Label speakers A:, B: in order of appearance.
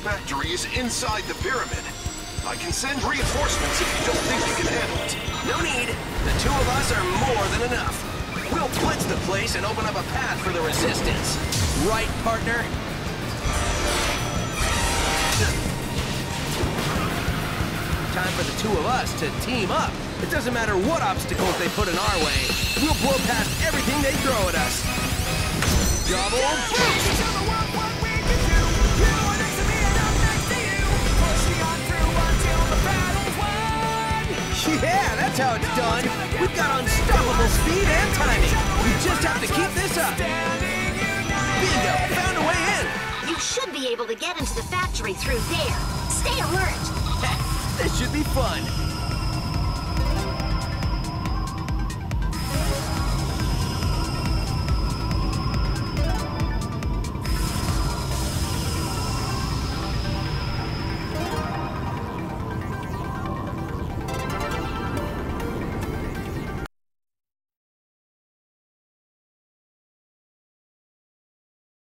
A: factory is inside the pyramid. I can send reinforcements if you don't think you can handle it.
B: No need. The two of us are more than enough. We'll blitz the place and open up a path for the resistance. Right, partner? Time for the two of us to team up. It doesn't matter what obstacles they put in our way. We'll blow past everything they throw at us. Double boost! Yeah, that's how it's done. We've got unstoppable speed and timing. We just have to keep this up. Bingo! Found a way in.
C: You should be able to get into the factory through there. Stay alert.
B: This should be fun.